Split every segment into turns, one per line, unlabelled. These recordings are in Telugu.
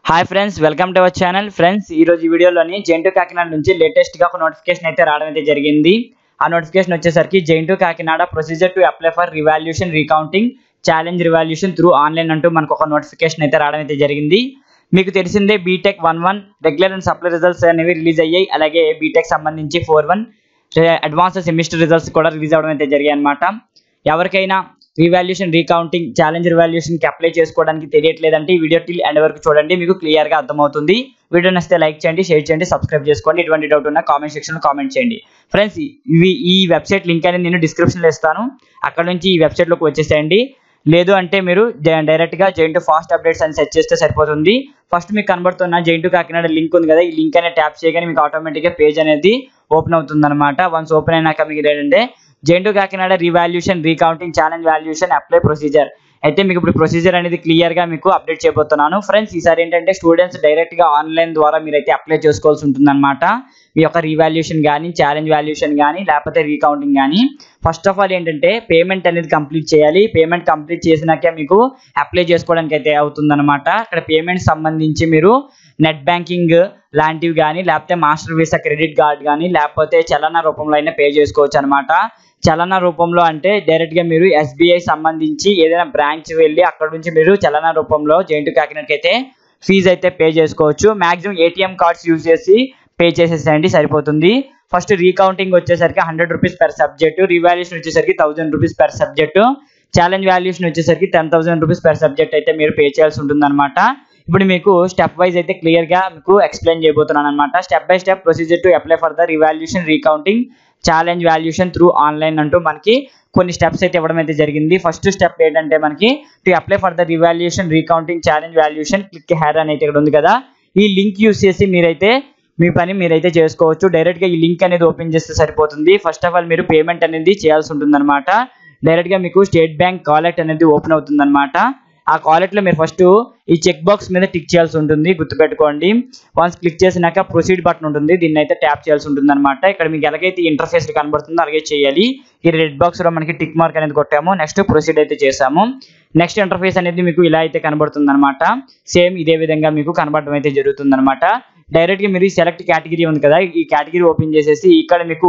Hi friends, welcome to our channel. Friends, ఈ రోజు వీడియోలోని జెయింటు కాకినాడ నుంచి లేటెస్ట్ గా ఒక నోటిఫికేషన్ అయితే రావడం అయితే జరిగింది. ఆ నోటిఫికేషన్ వచ్చేసరికి JNTU Kakinada procedure to apply for revaluation recounting challenge revaluation through online అంటూ మనకు ఒక నోటిఫికేషన్ అయితే రావడం అయితే జరిగింది. మీకు తెలిసిందే BTech 1-1 regular and supply results అనేవి రిలీజ్ అయ్యాయి. అలాగే బీటెక్ సంబంధించి 4-1 అడ్వాన్స్ సెమిస్టర్ రిజల్ట్స్ కూడా రిలీజ్ అవడం అయితే జరిగాయి అన్నమాట. ఎవరికైనా రివాల్యూషన్ రీకౌంటింగ్ ఛాలెంజ్ రివాల్యూషన్ కి అప్లై చేసుకోవడానికి తెలియట్లేదంటే ఈ వీడియో టిల్ ఎండ్ వరకు చూడండి, మీకు క్లియర్ గా అర్థమవుతుంది. వీడియో నచ్చితే లైక్ చేయండి, షేర్ చేయండి, సబ్స్క్రైబ్ చేసుకోండి. ఎటువంటి డౌట్ ఉన్నా కామెంట్ సెక్షన్ లో కామెంట్ చేయండి. ఫ్రెండ్స్, ఈ వెబ్సైట్ లింక్ అనేది నేను డిస్క్రిప్షన్ లో ఇస్తాను, అక్కడ నుంచి ఈ వెబ్సైట్ లోకి వచ్చేసేయండి. లేదు అంటే మీరు డైరెక్ట్ గా జెయింటు ఫాస్ట్ అప్డేట్స్ అని సెర్చ్ చేస్తే సరిపోతుంది. ఫస్ట్ మీకు కనబడుతున్న జెయింటు కాకినాడ లింక్ ఉంది కదా, ఈ లింక్ అనేది ట్యాప్ చేయగానే మీకు ఆటోమేటిక్ గా పేజ్ అనేది ఓపెన్ అవుతుంది అనమాట. వన్స్ ఓపెన్ అయినాక మీకు ఏంటంటే JNTU Kakinada revaluation recounting challenge valuation apply procedure అయితే మీకు ఇప్పుడు ప్రొసీజర్ అనేది క్లియర్ గా మీకు అప్డేట్ చేయబోతున్నాను. ఫ్రెండ్స్, ఈసారి ఏంటంటే స్టూడెంట్స్ డైరెక్ట్ గా ఆన్లైన్ ద్వారా మీరైతే అప్లై చేసుకోవాల్సి ఉంటుంది అనమాట. మీ యొక్క రివాల్యూషన్ కానీ ఛాలెంజ్ వాల్యూషన్ కానీ లేకపోతే రీకౌంటింగ్ కానీ. ఫస్ట్ ఆఫ్ ఆల్ ఏంటంటే పేమెంట్ అనేది కంప్లీట్ చేయాలి. పేమెంట్ కంప్లీట్ చేసినాకే మీకు అప్లై చేసుకోవడానికి అయితే అవుతుంది అనమాట. ఇక్కడ పేమెంట్ సంబంధించి మీరు నెట్ బ్యాంకింగ్ లాంటివి కానీ లేకపోతే మాస్టర్ వీసా క్రెడిట్ కార్డ్ కానీ లేకపోతే చలన రూపంలో అయినా పే చేసుకోవచ్చు అనమాట. చలన రూపంలో అంటే డైరెక్ట్ గా మీరు ఎస్బీఐ సంబంధించి ఏదైనా బ్రాంచ్ వెళ్ళి అక్కడ నుంచి మీరు చలన రూపంలో జెయింటు కాకినాడకి అయితే ఫీజు అయితే పే చేసుకోవచ్చు. మాక్సిమం ఏటీఎం కార్డ్స్ యూజ్ చేసి పే చేసేసేయండి, సరిపోతుంది. ఫస్ట్ రీకౌంటింగ్ వచ్చేసరికి 100 రూపీస్ పర్ సబ్జెక్టు, రివాల్యూషన్ వచ్చేసరికి 1000 rupees per subject, challenge valuation వచ్చేసరికి 10,000 రూపీస్ పర్ సబ్జెక్ట్ అయితే మీరు పే చేయాల్సి ఉంటుంది అనమాట. ఇప్పుడు మీకు స్టెప్ వైజ్ అయితే క్లియర్ గా మీకు ఎక్స్ప్లెయిన్ చేయబోతున్నాను అనమాట. Step by step procedure to apply for the revaluation recounting challenge valuation through online అంటూ మనకి కొన్ని స్టెప్స్ అయితే ఇవ్వడం అయితే జరిగింది. ఫస్ట్ స్టెప్ ఏంటంటే మనకి to apply for the revaluation recounting challenge valuation click here అని అయితే ఇక్కడ ఉంది కదా, ఈ లింక్ యూస్ చేసి మీరైతే మీ పని మీరైతే చేసుకోవచ్చు. డైరెక్ట్ గా ఈ లింక్ అనేది ఓపెన్ చేస్తే సరిపోతుంది. ఫస్ట్ ఆఫ్ ఆల్ మీరు పేమెంట్ అనేది చేయాల్సి ఉంటుంది అనమాట. డైరెక్ట్ గా మీకు స్టేట్ బ్యాంక్ కాలెక్ట్ అనేది ఓపెన్ అవుతుంది అనమాట. ఆ కాలెక్ట్ లో మీరు ఫస్ట్ ఈ చెక్ బాక్స్ మీద టిక్ చేయాల్సి ఉంటుంది, గుర్తుపెట్టుకోండి. వన్స్ క్లిక్ చేసినాక ప్రొసీడ్ బటన్ ఉంటుంది, దీన్ని అయితే ట్యాప్ చేయాల్సి ఉంటుంది అనమాట. ఇక్కడ మీకు ఎలాగైతే ఇంటర్ఫేస్ కనబడుతుందో అలాగే చేయాలి. ఈ రెడ్ బాక్స్ లో మనకి టిక్ మార్క్ అనేది కొట్టాము, నెక్స్ట్ ప్రొసీడ్ అయితే చేసాము. నెక్స్ట్ ఇంటర్ఫేస్ అనేది మీకు ఇలా అయితే కనబడుతుంది అనమాట. సేమ్ ఇదే విధంగా మీకు కనబడడం అయితే జరుగుతుంది అనమాట. డైరెక్ట్ గా మీరు సెలెక్ట్ కేటగిరీ ఉంది కదా, ఈ కేటగిరీ ఓపెన్ చేసేసి ఇక్కడ మీకు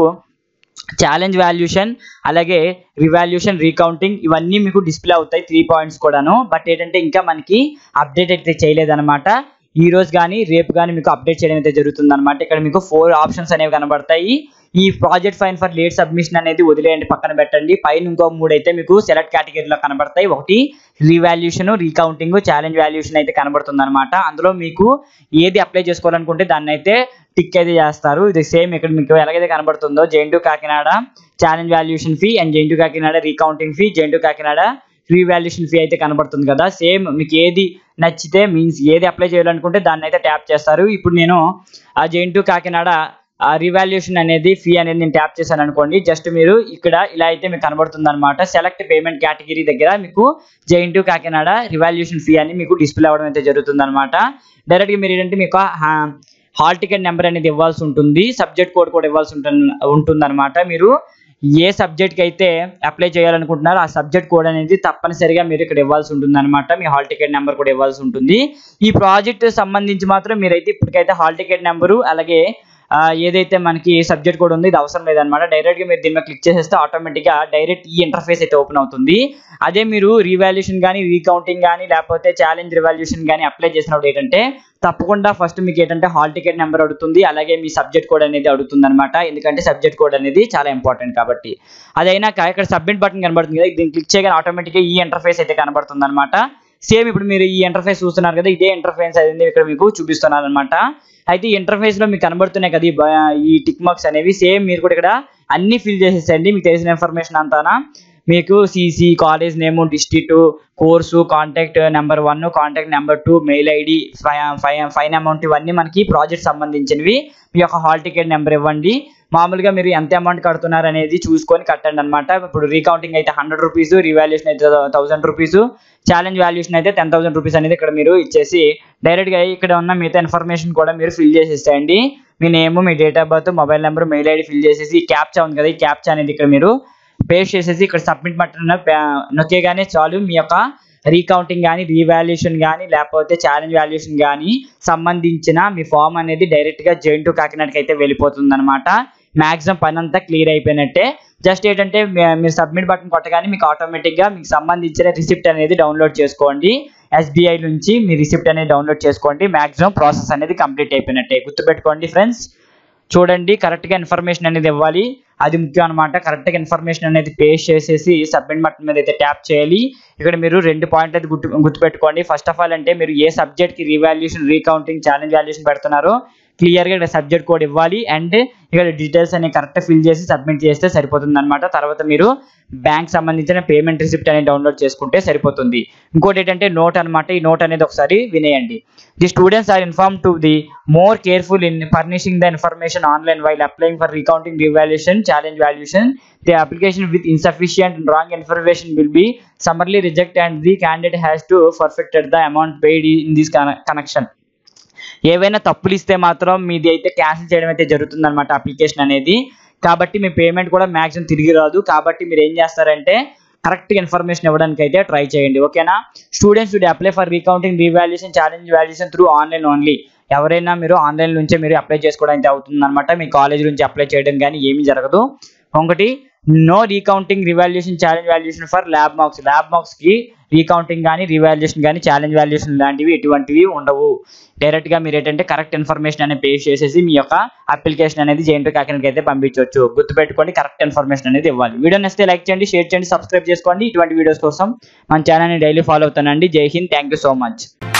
ఛాలెంజ్ వాల్యూషన్ అలాగే రివాల్యూషన్ రీకౌంటింగ్ ఇవన్నీ మీకు డిస్ప్లే అవుతాయి, 3 పాయింట్స్ కూడాను. బట్ ఏంటంటే ఇంకా మనకి అప్డేట్ అయితే చేయలేదన్నమాట. ఈ రోజు కానీ రేపు కానీ మీకు అప్డేట్ చేయడం అయితే జరుగుతుంది అనమాట. ఇక్కడ మీకు 4 ఆప్షన్స్ అనేవి కనబడతాయి. ఈ project fine for late submission అనేది వదిలేయండి, పక్కన పెట్టండి. పైన ఇంకో 3 అయితే మీకు సెలెక్ట్ కేటగిరీలో కనబడతాయి. ఒకటి రివాల్యూషన్, రీకౌంటింగ్, ఛాలెంజ్ వాల్యూషన్ అయితే కనబడుతుంది అనమాట. అందులో మీకు ఏది అప్లై చేసుకోవాలనుకుంటే దాన్ని అయితే టిక్ అయితే చేస్తారు. ఇది సేమ్ ఇక్కడ మీకు ఎలాగైతే కనబడుతుందో JNTU Kakinada challenge valuation fee and JNTU Kakinada recounting fee, JNTU Kakinada revaluation fee అయితే కనబడుతుంది కదా. సేమ్ మీకు ఏది నచ్చితే మీన్స్ ఏది అప్లై చేయాలనుకుంటే దాన్ని అయితే ట్యాప్ చేస్తారు. ఇప్పుడు నేను ఆ జెయింటు కాకినాడ రివాల్యూషన్ అనేది ఫీ అనేది నేను ట్యాప్ చేశాను అనుకోండి, జస్ట్ మీరు ఇక్కడ ఇలా అయితే మీకు కనబడుతుంది అనమాట. సెలెక్ట్ పేమెంట్ కేటగిరీ దగ్గర మీకు జెయింటు కాకినాడ రివాల్యూషన్ ఫీ అని మీకు డిస్ప్లే అవ్వడం అయితే జరుగుతుంది అనమాట. డైరెక్ట్గా మీరు ఏంటంటే మీకు హాల్ టికెట్ నెంబర్ అనేది ఇవ్వాల్సి ఉంటుంది, సబ్జెక్ట్ కోడ్ కూడా ఇవ్వాల్సి ఉంటుంది అనమాట. మీరు ఏ సబ్జెక్ట్కి అయితే అప్లై చేయాలనుకుంటున్నారో ఆ సబ్జెక్ట్ కోడ్ అనేది తప్పనిసరిగా మీరు ఇక్కడ ఇవ్వాల్సి ఉంటుంది అనమాట. మీ హాల్ టికెట్ నెంబర్ కూడా ఇవ్వాల్సి ఉంటుంది. ఈ ప్రాజెక్ట్ సంబంధించి మాత్రం మీరైతే ఇప్పటికైతే హాల్ టికెట్ నెంబరు అలాగే ఏదైతే మనకి సబ్జెక్ట్ కోడ్ ఉంది ఇది అవసరం లేదనమాట. డైరెక్ట్గా మీరు దీని మీద క్లిక్ చేసేస్తే ఆటోమేటిక్గా డైరెక్ట్ ఈ ఇంటర్ఫేస్ అయితే ఓపెన్ అవుతుంది. అదే మీరు రీవాల్యూషన్ కానీ రీకౌంటింగ్ కానీ లేకపోతే ఛాలెంజ్ రివాల్యూషన్ కానీ అప్లై చేసినప్పుడు ఏంటంటే తప్పకుండా ఫస్ట్ మీకు ఏంటంటే హాల్ టికెట్ నెంబర్ అడుగుతుంది, అలాగే మీ సబ్జెక్ట్ కోడ్ అనేది అడుగుతుంది అనమాట. ఎందుకంటే సబ్జెక్ట్ కోడ్ అనేది చాలా ఇంపార్టెంట్ కాబట్టి. అదైనాక ఇక్కడ సబ్మిట్ బటన్ కనబడుతుంది కదా, దీన్ని క్లిక్ చేయగానే ఆటోమేటిక్గా ఈ ఇంటర్ఫేస్ అయితే కనబడుతుంది అనమాట. సేమ్ ఇప్పుడు మీరు ఈ ఇంటర్ఫేస్ చూస్తున్నారు కదా, ఇదే ఇంటర్ఫేస్ అనేది ఇక్కడ మీకు చూపిస్తున్నారు అనమాట. అయితే ఈ ఇంటర్ఫేస్ లో మీకు కనబడుతున్నాయి కదా ఈ టిక్ మార్క్స్ అనేవి, సేమ్ మీరు కూడా ఇక్కడ అన్ని ఫిల్ చేసేసండి. మీకు తెలిసిన ఇన్ఫర్మేషన్ అంతానా మీకు CC, college name, district, course, contact number 1, contact number 2, mail ID, fine amount ఇవన్నీ మనకి ప్రాజెక్ట్ సంబంధించినవి. మీ యొక్క హాల్ టికెట్ నెంబర్ ఇవ్వండి. మామూలుగా మీరు ఎంత అమౌంట్ కడుతున్నారు అనేది చూసుకొని కట్టండి అనమాట. ఇప్పుడు రీకౌంటింగ్ అయితే 100 రూపీస్, రివాల్యూషన్ అయితే 1000 రూపీస్, ఛాలెంజ్ వాల్యూషన్ అయితే 10,000 రూపీస్ అనేది ఇక్కడ మీరు ఇచ్చేసి డైరెక్ట్గా ఇక్కడ ఉన్న మిగతా ఇన్ఫర్మేషన్ కూడా మీరు ఫిల్ చేసేసేయండి. మీ నేమ్, మీ date of birth, mobile number, mail ID fill చేసేసి ఈ క్యాప్చా ఉంది కదా, ఈ క్యాప్చా అనేది ఇక్కడ మీరు పేస్ట్ చేసేసి ఇక్కడ సబ్మిట్ బటన్ నొక్కేగానే చాలు మీ యొక్క రీకౌంటింగ్ కానీ రీవాల్యుయేషన్ కానీ లేకపోతే ఛాలెంజ్ వాల్యుయేషన్ కానీ సంబంధించిన మీ ఫామ్ అనేది డైరెక్ట్గా జెయింట్ కాకినాడకి అయితే వెళ్ళిపోతుంది అనమాట. మ్యాక్సిమం పని అంతా క్లియర్ అయిపోయినట్టే. జస్ట్ ఏంటంటే మీరు సబ్మిట్ బటన్ కొట్టగానే మీకు ఆటోమేటిక్గా మీకు సంబంధించిన రిసిప్ట్ అనేది డౌన్లోడ్ చేసుకోండి. SBI నుంచి మీ రిసిప్ట్ అనేది డౌన్లోడ్ చేసుకోండి. మ్యాక్సిమం ప్రాసెస్ అనేది కంప్లీట్ అయిపోయినట్టే. గుర్తుపెట్టుకోండి ఫ్రెండ్స్. చూడండి, కరెక్ట్గా ఇన్ఫర్మేషన్ అనేది ఇవ్వాలి, అది ముఖ్యం అనమాట. కరెక్ట్గా ఇన్ఫర్మేషన్ అనేది పేస్ట్ చేసేసి సబ్మిట్ బటన్ మీద అయితే ట్యాప్ చేయాలి. ఇక్కడ మీరు 2 పాయింట్లు అయితే గుర్తుపెట్టుకోండి. ఫస్ట్ ఆఫ్ ఆల్ అంటే మీరు ఏ సబ్జెక్ట్కి రీవాల్యుయేషన్, రీకౌంటింగ్, ఛాలెంజ్ వాల్యుయేషన్ పెడుతున్నారో క్లియర్గా ఇక్కడ సబ్జెక్ట్ కోడ్ ఇవ్వాలి అండ్ ఇక్కడ డీటెయిల్స్ అనేవి కరెక్ట్గా ఫిల్ చేసి సబ్మిట్ చేస్తే సరిపోతుంది అనమాట. తర్వాత మీరు బ్యాంక్ సంబంధించిన పేమెంట్ రిసిప్ట్ అనేది డౌన్లోడ్ చేసుకుంటే సరిపోతుంది. ఇంకోటి ఏంటంటే నోట్ అనమాట. ఈ నోట్ అనేది ఒకసారి వినేయండి. The students are inform to the more careful in furnishing the information online while applying for recounting, revaluation, challenge valuation. The application with insufficient and wrong information will be summarily rejected and the candidate has to forfeit the amount paid in this connection. ఏవైనా తప్పులు ఇస్తే మాత్రం మీది అయితే క్యాన్సిల్ చేయడం అయితే జరుగుతుంది అనమాట అప్లికేషన్ అనేది. కాబట్టి మీ పేమెంట్ కూడా మ్యాక్సిమం తిరిగి రాదు. కాబట్టి మీరు ఏం చేస్తారంటే కరెక్ట్గా ఇన్ఫర్మేషన్ ఇవ్వడానికి అయితే ట్రై చేయండి. ఓకేనా? Students would apply for recounting, revaluation, challenge valuation through online only. ఎవరైనా మీరు ఆన్లైన్ నుంచే మీరు అప్లై చేసుకోవడానికి అవుతుంది అనమాట. మీ కాలేజ్ నుంచి అప్లై చేయడం కానీ ఏమీ జరగదు. ఒకటి, no recounting, revaluation, challenge valuation for lab marks. Lab మార్క్స్కి రీకౌంటింగ్ కానీ, రివాల్యుయేషన్ కానీ, ఛాలెంజ్ వాల్యుయేషన్ లాంటివి ఎటువంటివి ఉండవు. డైరెక్ట్గా మీరు ఏంటంటే కరెక్ట్ ఇన్ఫర్మేషన్ అనేది పేస్ట్ చేసేసి మీ యొక్క అప్లికేషన్ అనేది జెయింట్ కాకినాడకి అయితే పంపించవచ్చు. గుర్తుపెట్టుకోండి, కరెక్ట్ ఇన్ఫర్మేషన్ అనేది ఇవ్వాలి. వీడియో నచ్చితే లైక్ చేయండి, షేర్ చేయండి, సబ్స్క్రైబ్ చేసుకోండి. ఇటువంటి వీడియోస్ కోసం మన ఛానల్ని డైలీ ఫాలో అవుతానండి. జై Hind, thank you so much.